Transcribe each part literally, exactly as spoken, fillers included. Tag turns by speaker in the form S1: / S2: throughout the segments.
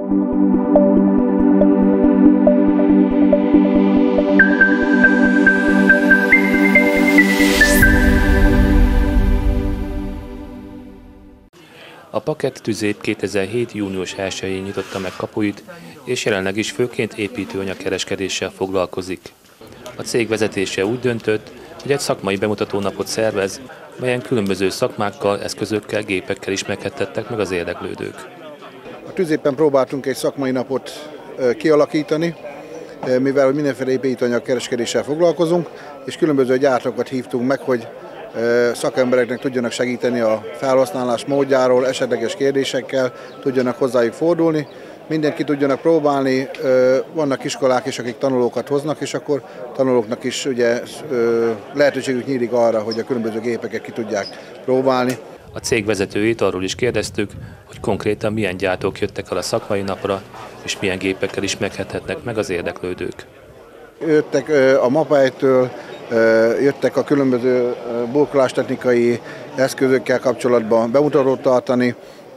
S1: A Pakett Tüzép kétezer-hét. június elsején nyitotta meg kapuit, és jelenleg is főként építőanyagkereskedéssel foglalkozik. A cég vezetése úgy döntött, hogy egy szakmai bemutatónapot szervez, melyen különböző szakmákkal, eszközökkel, gépekkel ismerkedtettek meg az érdeklődők.
S2: A Tüzépen próbáltunk egy szakmai napot kialakítani, mivel mindenféle építőanyagkereskedéssel foglalkozunk, és különböző gyártókat hívtunk meg, hogy szakembereknek tudjanak segíteni a felhasználás módjáról, esetleges kérdésekkel tudjanak hozzájuk fordulni, mindent ki tudjanak próbálni, vannak iskolák is, akik tanulókat hoznak, és akkor tanulóknak is ugye lehetőségük nyílik arra, hogy a különböző gépeket ki tudják próbálni.
S1: A cég vezetőjét arról is kérdeztük, hogy konkrétan milyen gyártók jöttek el a szakmai napra, és milyen gépekkel ismerkedhetnek meg az érdeklődők.
S2: Jöttek a Mapei-től, jöttek a különböző burkolástechnikai eszközökkel kapcsolatban bemutatót tartani,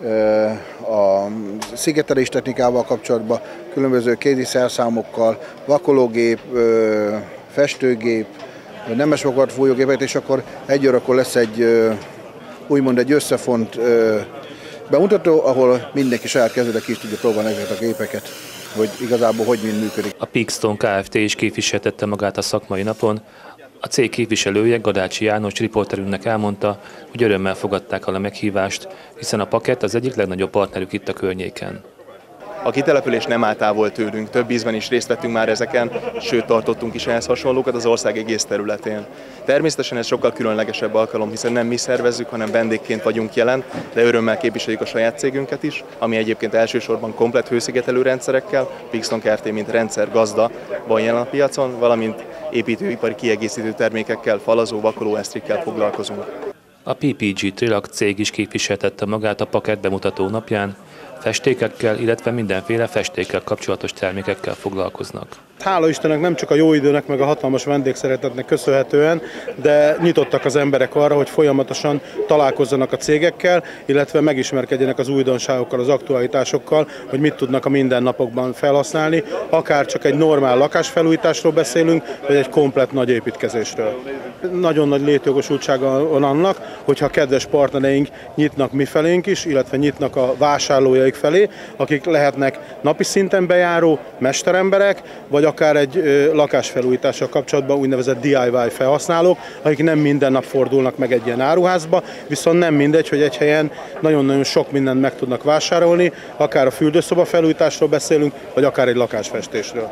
S2: a szigetelés technikával kapcsolatban, különböző kézi szerszámokkal, vakológép, festőgép, nemes vakolat fújógépet, és akkor egy órakor lesz egy úgymond egy összefont bemutató, ahol mindenki saját kezére ki is tudja próbálni ezeket a gépeket, hogy igazából hogy mind működik.
S1: A Peakstone Kft. Is képviseltette magát a szakmai napon. A cég képviselője, Gadácsi János riporterünknek elmondta, hogy örömmel fogadták el a meghívást, hiszen a Pakett az egyik legnagyobb partnerük itt a környéken.
S3: A kitelepülés nem áll távol tőlünk, több ízben is részt vettünk már ezeken, sőt tartottunk is ehhez hasonlókat az ország egész területén. Természetesen ez sokkal különlegesebb alkalom, hiszen nem mi szervezzük, hanem vendégként vagyunk jelen, de örömmel képviseljük a saját cégünket is, ami egyébként elsősorban komplett hőszigetelő rendszerekkel, Peakstone Kft. Mint rendszer gazda van jelen a piacon, valamint építőipari kiegészítő termékekkel, falazó, vakoló esztrikkel foglalkozunk.
S1: A pé pé gé Trilak cég is képviseltette magát a Pakett bemutató napján, festékekkel, illetve mindenféle festékkel kapcsolatos termékekkel foglalkoznak.
S4: Hála Istennek nem csak a jó időnek, meg a hatalmas vendégszeretetnek köszönhetően, de nyitottak az emberek arra, hogy folyamatosan találkozzanak a cégekkel, illetve megismerkedjenek az újdonságokkal, az aktualitásokkal, hogy mit tudnak a mindennapokban felhasználni, akár csak egy normál lakásfelújításról beszélünk, vagy egy komplett nagy építkezésről. Nagyon nagy létjogosultsága van annak, hogyha kedves partnereink nyitnak mi felénk is, illetve nyitnak a vásárlójaik felé, akik lehetnek napi szinten bejáró mesteremberek, vagy akár egy lakásfelújítással kapcsolatban úgynevezett dé i vé felhasználók, akik nem minden nap fordulnak meg egy ilyen áruházba, viszont nem mindegy, hogy egy helyen nagyon-nagyon sok mindent meg tudnak vásárolni, akár a fürdőszoba felújításról beszélünk, vagy akár egy lakásfestésről.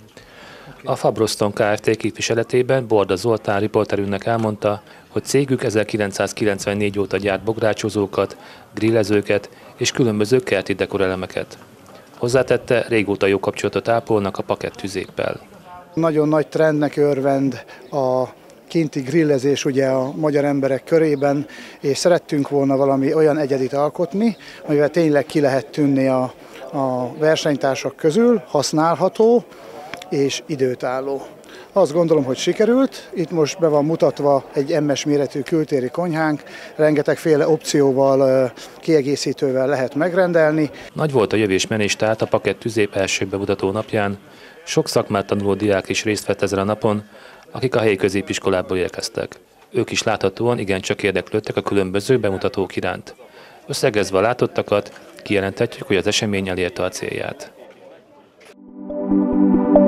S1: A Fabroston Kft. Képviseletében Borda Zoltán riporterünknek elmondta, hogy cégük ezerkilencszázkilencvennégy óta gyárt bográcsozókat, grillezőket és különböző kerti dekorelemeket. Hozzátette, régóta jó kapcsolatot ápolnak a Pakett Tüzéppel.
S5: Nagyon nagy trendnek örvend a kinti grillezés ugye a magyar emberek körében, és szerettünk volna valami olyan egyedit alkotni, amivel tényleg ki lehet tűnni a, a versenytársak közül, használható és időtálló. Azt gondolom, hogy sikerült. Itt most be van mutatva egy em es méretű kültéri konyhánk, rengetegféle opcióval, kiegészítővel lehet megrendelni.
S1: Nagy volt a jövés-menés tehát a Pakett Tüzép első bemutató napján. Sok szakmát tanuló diák is részt vett ezen a napon, akik a helyi középiskolából érkeztek. Ők is láthatóan igencsak érdeklődtek a különböző bemutatók iránt. Összegezve a látottakat, kijelenthetjük, hogy az esemény elérte a célját.